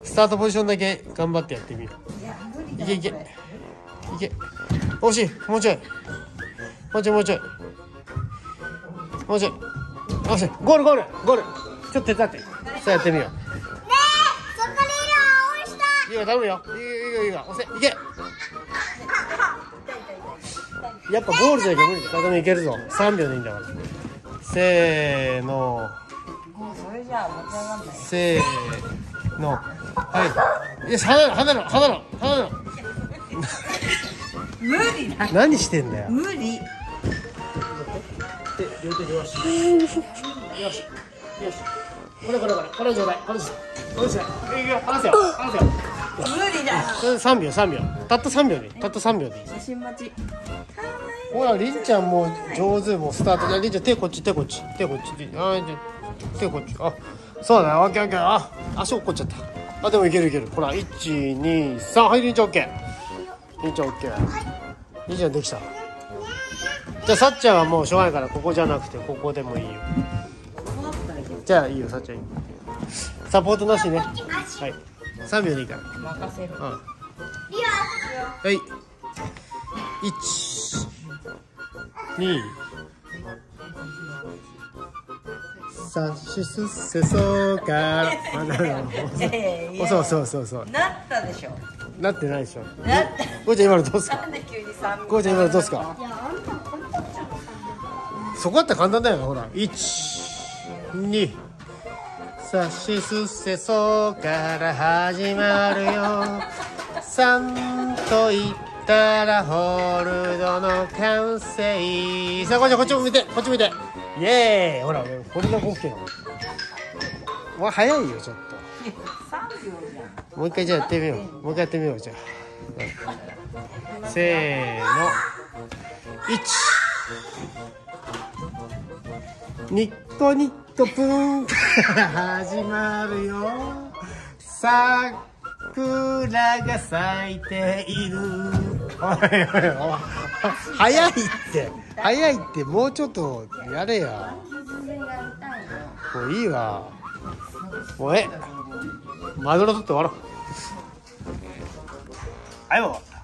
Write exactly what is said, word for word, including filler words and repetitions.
スタートポジションだけ頑張ってやってみよう。いけいけいけ。惜しい。もうちょいもうちょいもうちょいもうちょい。惜しい。ゴールゴールゴール。ちょっと手伝って。さあやってみよう。 ねえ、そこにいる青い下。 いいよ、頼むよ。いいよいいよいいよ。押せ。いけ。やっぱゴールじゃなきゃ無理だ。でもいけるぞ。さんびょうでいいんだから。せーの。 もうそれじゃあ持ち上がんない。 せーの。はい。よし、離れろ離れろ離れろ離れろ。 無理だ。 何してんだよ。 無理。 両手両足。よし。よし。これこれこれこれちょうだい。これちょうだい。これちょうだい。いいよ。離せよ。離せよ。 無理だ。 これさんびょうさんびょう。たったさんびょうでいい。たったさんびょうでいい。 写真待ち。 ほら、りんちゃんも上手。もうスタート。じゃありんちゃん手こっち手こっち手こっち。あー、手こっち。あ、そうだね。オッケーオッケー。あ、足落っこっちゃった。あ、でもいけるいける。ほら、いちにさん。はい、りんちゃんオッケー。りんちゃんオッケー。りんちゃんできた。じゃあさっちゃんはもうしょうがないから、ここじゃなくてここでもいいよ。じゃあいいよ、さっちゃんいい。サポートなしね。はい。さんびょうでいいから。 任せる。 うん。はい。いち、に、さしすせそうから。あ、なるほど。そうそうそうそう。 なったでしょ。 なってないでしょ。 なっこうちゃん今のどうすか。 なんで急に三。 こうちゃん今のどうすか。 いや、あんたこんなちゃんさんそこだったら簡単だよな。ほら、いち、に、さしすせそうから始まるよ。さんと言ったらホールドの完成。さあ、こっちこっち向いて、こっち向いて。イエーイ。ほら、これがオッケーなの。わ、早いよ、ちょっと。 三秒じゃん。 もう一回じゃあやってみよう。もう一回やってみよう、じゃあ。せーの。いち。ニッコニッコプーンから始まるよ。桜が咲いている。おいおいおい。早いって。早いって、もうちょっとやれや。もういいわ。もうえ。マグロ取って終わろう。はい、もう。